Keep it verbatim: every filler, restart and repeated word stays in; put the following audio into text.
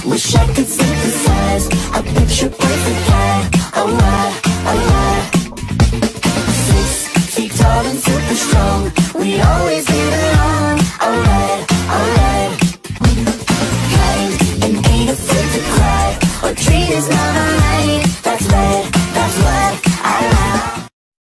Wish I could synthesize a picture perfect guy. Oh I, oh I. Six feet tall and super strong, we always get along.